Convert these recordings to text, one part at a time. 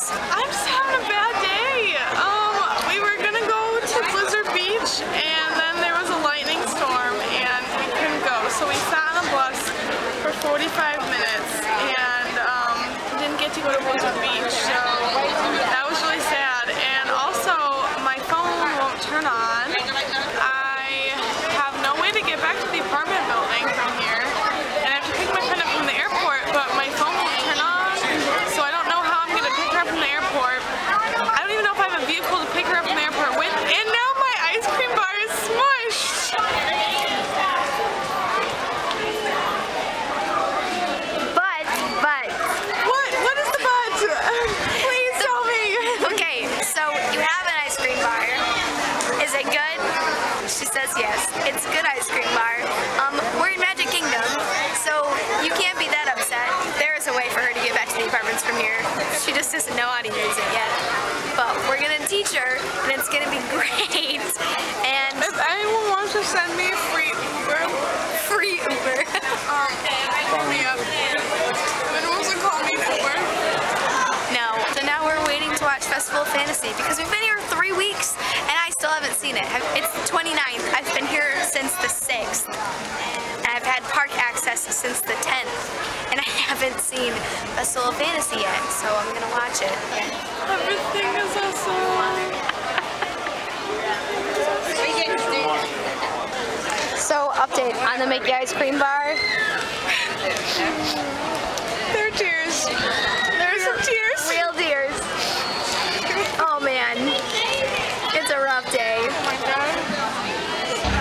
us? I'm just having a bad day. We were gonna go to Blizzard Beach, and then there was a lightning storm, and we couldn't go. So we sat on a bus for 45 minutes, and didn't get to go to Blizzard Beach. So that was really sad. And also, my phone won't turn on. I have no way to get back to the apartment building from here, and I have to pick my friend up from the airport, but my phone won't turn on, so I don't know how I'm gonna pick her up from the airport. I don't even know if I have a vehicle to pick her up from the airport with, and now my ice cream bar is smushed. But. What is the but? Please tell me. Okay, so you have an ice cream bar. Is it good? She says yes. It's a good ice cream bar. We're in Magic Kingdom, so you can't be that upset. There is a way for her to get back to the apartments from here. She just doesn't know how to use it yet. But we're gonna teach her, and it's gonna be great. And If anyone wants to send me a free Uber, call me up. If anyone wants to call me an Uber. no. So now we're waiting to watch Festival of Fantasy because we've been here 3 weeks and I still haven't seen it. It's the 29th. I've been here since the 6th. And I've had park access since the 10th. And I haven't seen Festival of Fantasy yet, so I'm gonna watch it. Everything is awesome. So, update on the Mickey ice cream bar. There are tears. There's some tears. Real tears. Oh man, it's a rough day. Oh my god.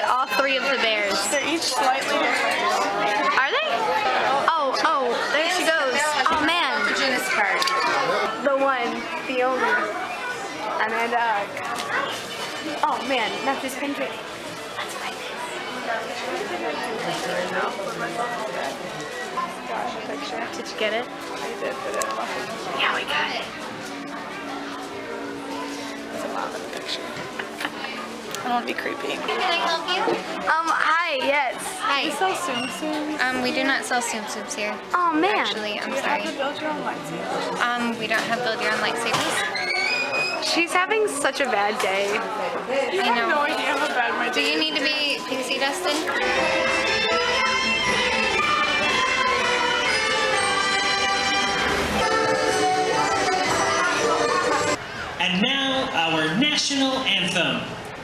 all three of the bears. They're each slightly different. Are they? Oh, there she goes. Oh man. The one, the only. Amanda. Oh man, not this pink. That's my Got a picture. Did you get it? I did, but I don't know if Yeah, we got it. it's a lot of the picture. I don't want to be creepy. Can I help you? Hi, yes. Hi. You sell Tsum Tsums? We do not sell Tsum Tsums here. Oh man. Actually, I'm Do you sorry. have to build your own lightsabers? We don't have build your own lightsabers. She's having such a bad day. You I have know. no idea how bad my Do day you need to be pixie dusted? And now, our national anthem.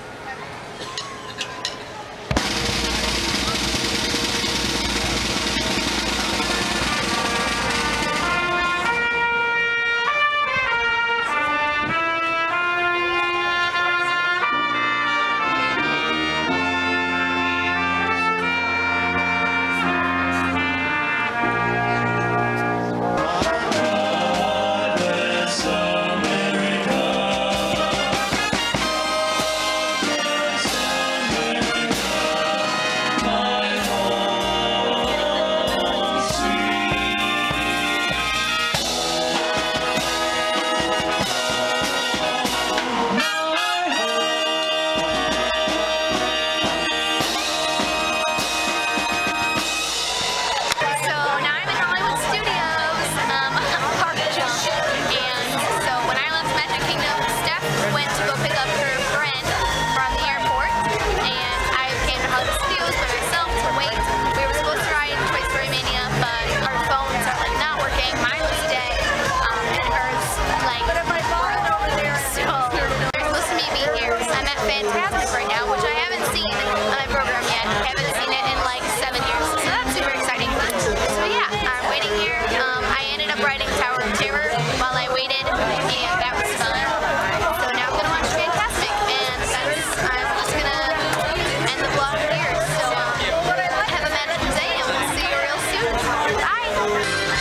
Fantasmic right now, which I haven't seen on my program yet. I haven't seen it in like 7 years, so that's super exciting. So yeah, I'm waiting here. I ended up writing Tower of Terror while I waited, and that was fun. So now I'm gonna watch Fantasmic, and I'm just gonna end the vlog here. So have a magical day, and we'll see you real soon. Bye.